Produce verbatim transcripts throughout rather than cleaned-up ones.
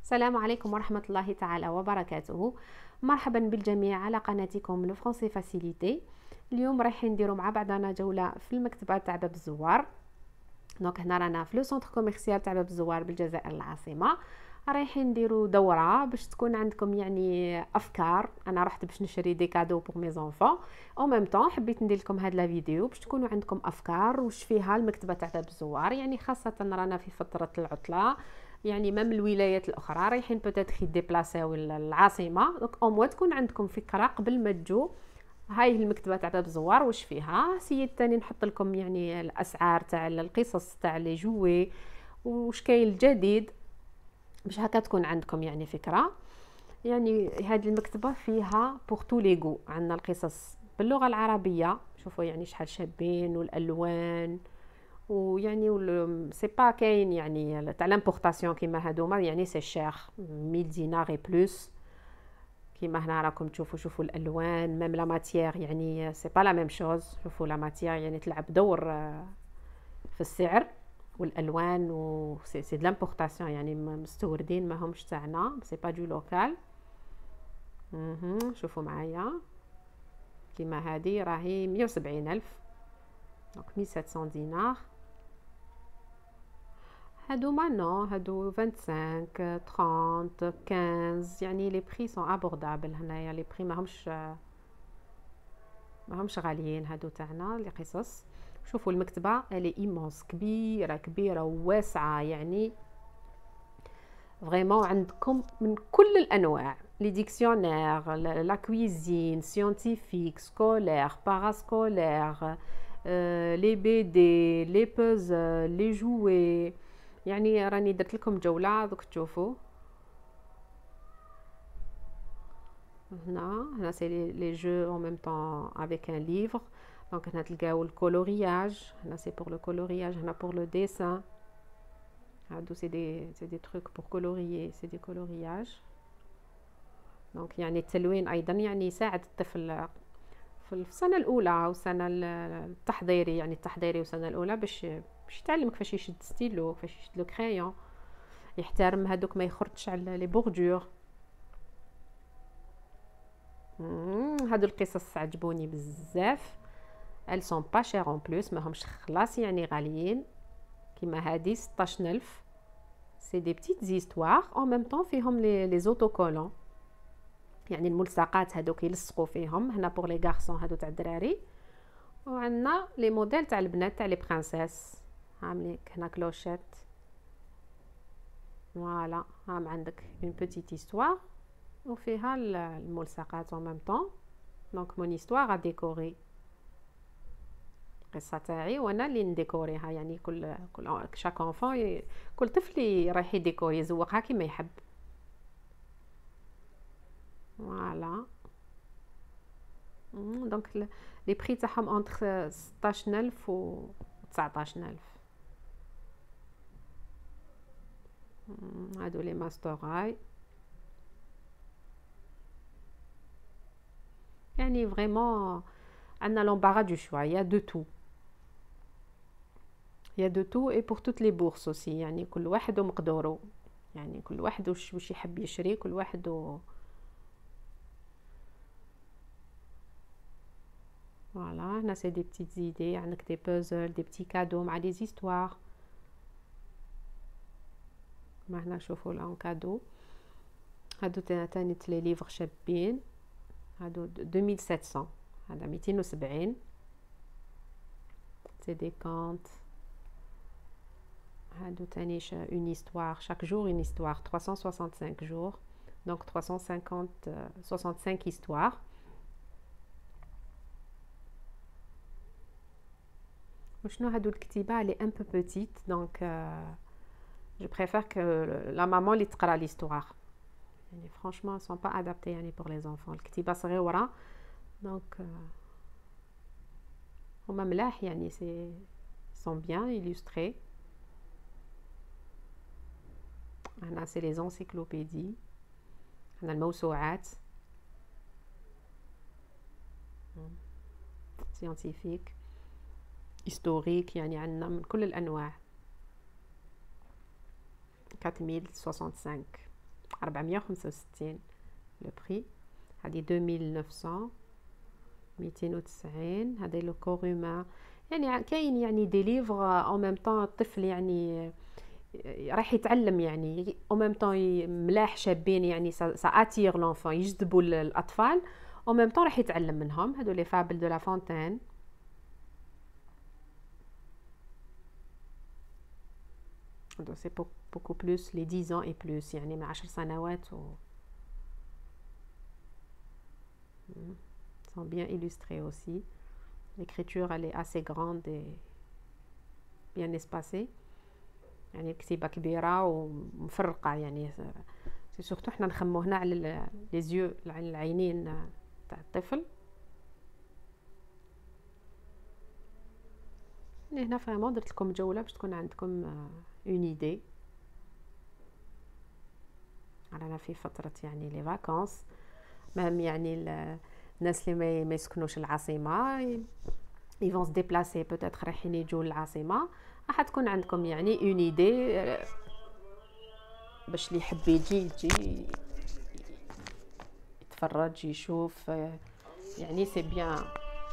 السلام عليكم ورحمة الله تعالى وبركاته. مرحبا بالجميع على قناتكم لو فرونسي فاسيليتي. اليوم رايحين نديروا مع بعضنا جولة في المكتبة تاع باب الزوار. دونك هنا رانا في لو سونتر كوميرسيال تاع باب الزوار بالجزائر العاصمة. رايحين نديروا دورة باش تكون عندكم يعني افكار. انا رحت باش نشري دي كادو بور مي زونفون، او ميم طون حبيت ندير لكم هاد لا فيديو باش تكونوا عندكم افكار وش فيها المكتبة تاع باب الزوار، يعني خاصة رانا في فترة العطلة، يعني مام الولايات الاخرى رايحين بوتيتر يديبلاسيو العاصمه. دونك او موا تكون عندكم فكره قبل ما تجوا. هاي المكتبه تاع باب الزوار واش فيها. سيد تاني نحط لكم يعني الاسعار تاع القصص تاع لي جوي واش كاين الجديد باش هكا تكون عندكم يعني فكره. يعني هذه المكتبه فيها بور تو لي غو، عندنا القصص باللغه العربيه، شوفوا يعني شحال شابين، والالوان، ويعني سي با كاين يعني تاع لامبورطاسيون كيما هادوما، يعني سي شير مية دينار اي بلوس. كيما هنا راكم تشوفوا شوفوا الالوان، ميم لا ماتيير يعني سي با لا ميم شوز. شوفوا لا ماتيير يعني تلعب دور في السعر والالوان، و سي سي د لامبورطاسيون يعني مستوردين ماهمش تاعنا، سي با دو لوكال. شوفوا معايا كيما هذه راهي مية وسبعين الف، دونك مية وسبعمية دينار. هادوما نو هادو خمسة وعشرين ثلاثين خمسطاش، يعني لي بري سون ابوردابل. هنايا لي بري ماهمش ماهمش غاليين هادو تاعنا لي قصص. شوفوا المكتبه الي ايمونس، كبيره كبيره وواسعه، يعني فريمون عندكم من كل الانواع، لي ديكسيونير، لا كويزين، سيانتيفيك، سكولير، باراسكولير، لي بي دي، لي بوزل، لي جوي. يعني راني درت لكم جوله دوك تشوفوا. هنا هنا سي لي جو اون ميم طون افيك ان ليفر. دونك هنا تلقاو الكولورياج، هنا سي بور لو كولورياج، هنا بور لو ديسان. هادو سي دي سي دي تروك بور كولوريي، سي دي كولورياج. دونك يعني التلوين ايضا يعني يساعد الطفل في السنه الاولى والسنه التحضيري، يعني التحضيري والسنه الاولى باش باش يتعلم كيفاش يشد ستيلو، كيفاش يشد لو كريون، يحترم هذوك ما يخرجش على لي بوردور. هادو القصص عجبوني بزاف، elles sont pas chères en plus، ماهمش خلاص يعني غاليين. كيما هادي ستاش ألف، سي دي بتيت زيستوار en même temps فيهم لي لي زوتوكولون، يعني الملصقات هادوك يلصقوا فيهم. هنا بور لي غارسون هادو تاع الدراري، وعندنا لي موديل تاع البنات تاع لي برانسيس. عامليك هنا كلوشيت، فوالا هام عندك اون بوتيت هيستوار وفيها الملصقات en même temps. دونك مون هيستوار ا ديكوري، القصه تاعي وانا اللي نديكوريها، يعني كل كل شاك انفون، كل طفل رايح يديكوري يزوقها كيما يحب. فوالا دونك لي بري تاعهم اونتر ستاش ألف و تسعطاش ألف. هادو لي ماستوراي، يعني فريمون عندنا لومبارا دو شوا، يا دو تو يا دو تو اي بور توت لي بورس اوسي، يعني كل واحد ومقدوره، يعني كل واحد وش وش يحب يشري، كل واحد و... فوالا هنا سي دي بتيت زيدي، عندك دي بوزل، دي بتي كادو مع دي زيستوار. ما هنا شوفوا لون كادو، هادو تاني لي ليفر شابين، هادو ألفين وسبعمية، هذا ميتين وسبعين، سي دي كونت. هادو تاني اون هيستوار chaque jour une histoire trois cent soixante-cinq jours، donc trois cent cinquante soixante-cinq histoires. وشنو هادو الكتيبه لي ان بو بوتيت، دونك جو بريفير كو لا مامون اللي تقرا ليستوار، يعني فرانشمون سون با ادابتي يعني بور لي زونفون. الكتيبه صغيره دونك هما ملاح، يعني سي سون بيان illustrés. هنا سي لي زونسيكلوبيدي، هنا الموسوعات سيانتيفيك، هيستوريك، يعني عندنا من كل الانواع. أربعمية وخمسة وستين أربعمية وخمسة وستين لو بري. هذه ألفين وتسعمية، ميتين وتسعين. هذا لو كوروما. يعني كاين يعني دي ليفغ او ميم طون الطفل يعني راح يتعلم، يعني او ميم طون ملاح شابين، يعني سا اتير لونفون، يجذبوا الاطفال، او ميم طون راح يتعلم منهم. هادو لي فابل دو لا فونتين. هادو سي بوكو بلوس لي دix ans et plus، يعني من عشر سنوات و sont bien illustrés aussi. L'écriture elle est assez grande et bien espacée، يعني الكتيبه كبيره ومفرقه. يعني سي سورتو حنا نخمو هنا على لي زيو، على العينين تاع الطفل. يعني هنا فريمون درت لكم جوله باش تكون عندكم اون ايدي. رانا في فتره يعني لي فاكونس، مهم يعني الناس اللي ما يسكنوش العاصمه ils vont se déplacer peut-être رايحين يجوا للعاصمه، راح تكون عندكم يعني اون ايدي باش اللي يحب يجي يجي يتفرج يشوف. يعني سي بيان.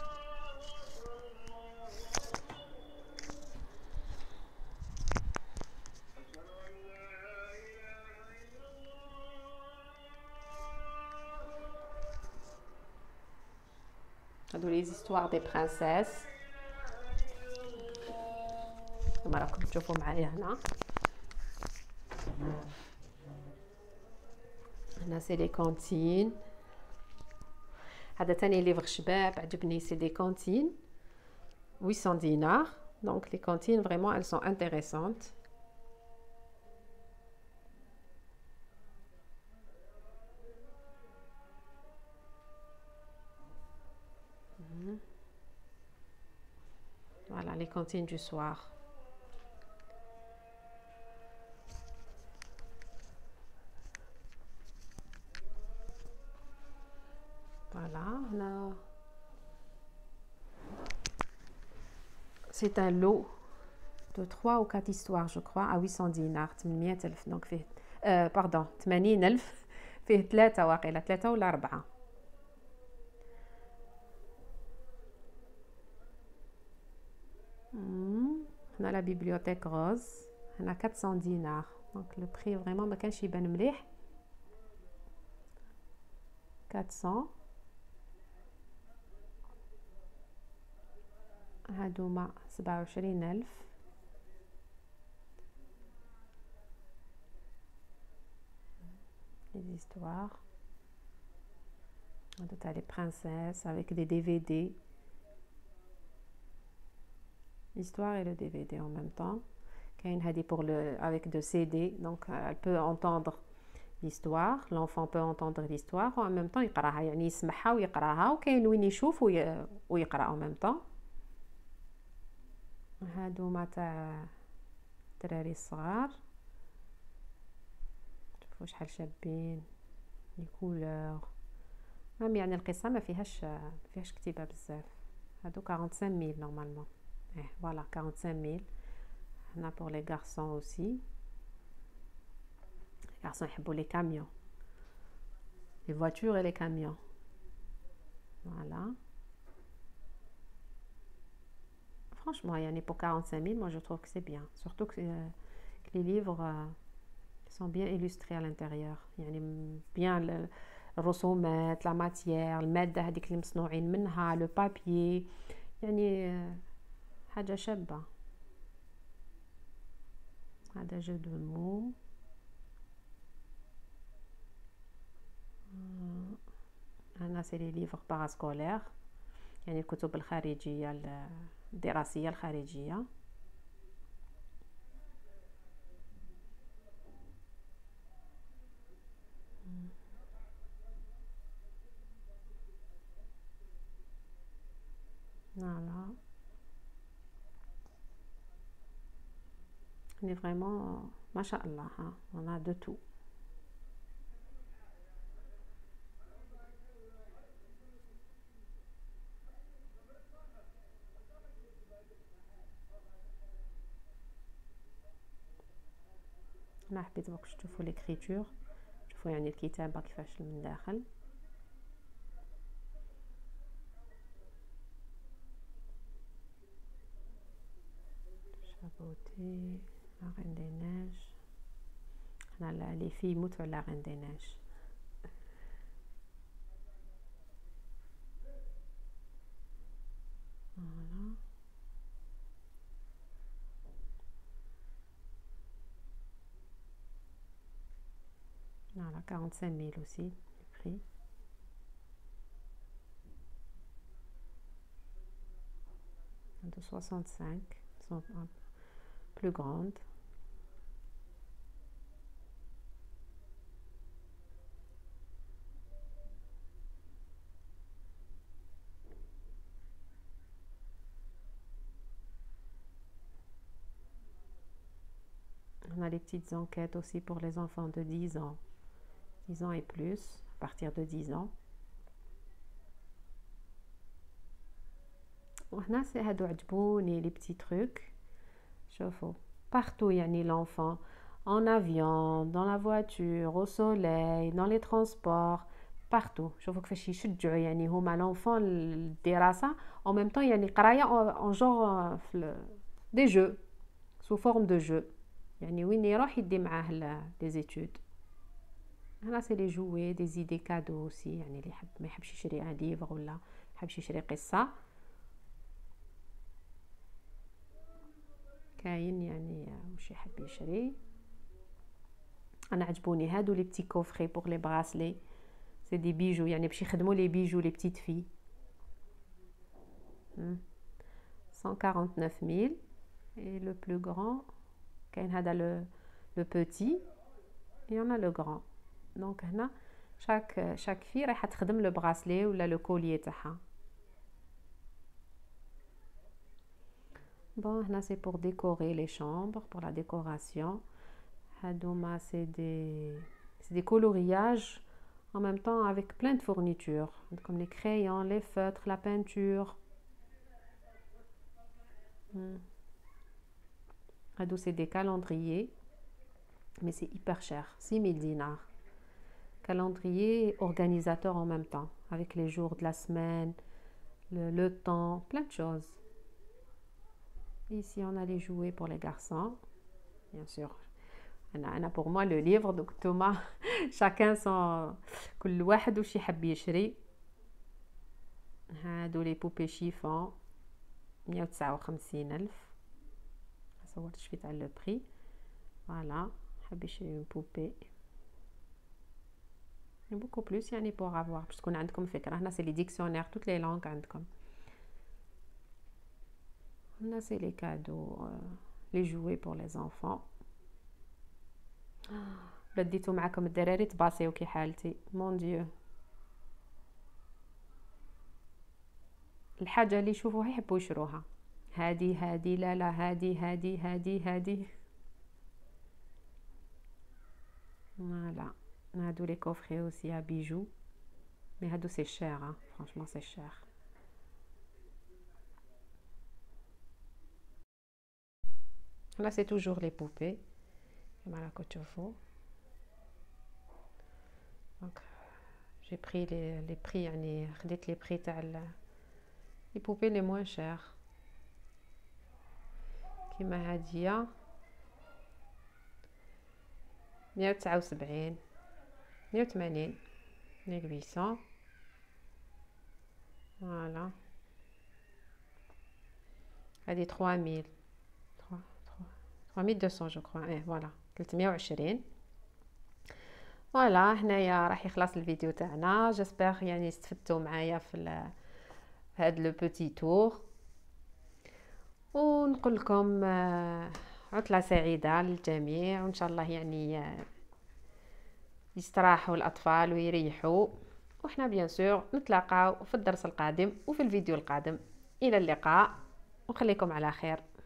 هادو لي زيستوار دي برانسيس كما راكم تشوفوا معايا هنا. هنا سي لي كونتين. هذا تاني ليفغ شباب عجبني، سي دي كونتين huit cents dinars. Donc les cantines vraiment elles sont intéressantes. Voilà les cantines du soir. Voilà, on a... c'est un lot de trois ou quatre histoires je crois à huit cents dinars. ثمانمية ألف. donc فيه euh, pardon ثمانين ألف. فيه ثلاثة واقيلا، ثلاثة ولا أربعة. هنا لا بيبليوتيك روز. هنا quatre cents dinars. donc le prix vraiment ما كانش يبان مليح. quatre cents. هادوما سبعة وعشرين ألف. les histoires هادو تاع les princesses avec des D V D. l'histoire et le D V D en même temps. كاين هادي pour le avec de C D, donc elle peut entendre l'histoire, l'enfant peut entendre l'histoire و en même temps يقراها، يعني يسمعها ويقراها، وكاين وين يشوف ويقرا en même temps. هادو ما تاع الدراري الصغار، شوفوا شحال شابين لي كولور. مام يعني القصه ما فيهاش ما فيهاش كتيبه بزاف. هادو quarante-cinq mille نورمالمون. ايه فوالا quarante-cinq mille. هنا pour les garçons aussi. les garçons يحبوا les camions, les voitures et les camions. voilà. franchement يعني pour quarante-cinq mille moi je trouve que c'est bien, surtout que, euh, que les livres euh, sont bien illustrés à l'intérieur. يعني bien الرسومات، la matière، المادة هذيك اللي مصنوعين منها، le papier، يعني حاجة شابة. هذا جو دو مو. هنا سي لي ليفر باراسكولير، يعني الكتب الخارجية الدراسية الخارجية. voilà. on est vraiment machallah, hein. on a de tout. انا حبيت برك تشوفوا ليكريتور. تشوفوا يعني الكتابة كيفاش من داخل. شابوتي لا رين دي نيج. حنا لي في يموتوا على رين دي نيج. فوالا voilà quarante-cinq mille aussi le prix. De soixante-cinq sont plus grandes. On a les petites enquêtes aussi pour les enfants de dix ans. dix ans et plus, à partir de dix ans. وهنا سي هادو عجبوني لي بتي تروك. شوفوا partout يعني l'enfant en avion, dans la voiture, au soleil, dans les transports, partout. شوفوا كيفاش يشجعوا يعني هما l'enfant الدراسة en même temps يعني قراية en genre des jeux sous forme de jeu. يعني وين يروح يدي معاه les études. هنا سي لي جوي دي زيدي كادو اوسي يعني اللي يحب ما يحبش يشري ان ليفر ولا يحبش يشري قصه كاين يعني واش يحب يشري. انا عجبوني هادو لي بتي كوفري بور لي براسلي سي دي بيجو يعني باش يخدموا لي بيجو لي بتيت في cent quarante-neuf mille et le plus grand كاين هذا le le petit et on a le grand. دونك هنا شاك شاك في رايحه تخدم لو براسلي ولا لو كوليي تاعها. بون هنا سي بور ديكوري لي شامبر بور لا ديكوراسيون. هادوما سي دي سي دي كولورياج en même temps avec plein de fournitures comme les crayons, les feutres, la peinture. هادو سي دي calendriers mais c'est hyper cher, six mille dinars. Calendrier organisateur en même temps avec les jours de la semaine, le, le temps, plein de choses. Ici on a les jouets pour les garçons bien sûr. انا انا pour moi le livre donc Thomas chacun son كل واحد واش يحب يشري. هادو لي بوبي شيفون مية وتسعة وخمسين ألف. صورت شويه على لو بري. فوالا حاب يشري اون بوبي beaucoup plus يعني pour avoir باش تكون عندكم فكره. هنا سي لي ديكسيونير toutes les langues عندكم. هنا سي لي كادو لي جوي pour les enfants. ولا ديتو معكم الدراري تباسيو كي حالتي مون ديو. الحاجه اللي يشوفوها يحبوا يشروها. هادي هادي لا لا هادي هادي هادي هادي. فوالا هادو لي كوفري اوسي ا بيجو مي هادو سي شير فرانشمون سي شير. هنا سي توجور لي بوبي كما راكم تشوفوا. دونك جي بري لي لي بري يعني خديت لي بري تاع لي بوبي لي موان شير كيما هادية مية وتسعة وسبعين مية وثمانين مية وثمانين. فوالا هادي trois mille trois mille deux cents جو كرو. ايه فوالا ثلاثمية وعشرين. فوالا هنايا راح يخلص الفيديو تاعنا. جيسبر يعني استفدتوا معايا في هاد لو بوتي تور ونقول لكم عطلة سعيدة للجميع وان شاء الله يعني يستراحوا الاطفال ويريحوا. وحنا بيان سور نتلاقاو في الدرس القادم وفي الفيديو القادم. الى اللقاء وخليكم على خير.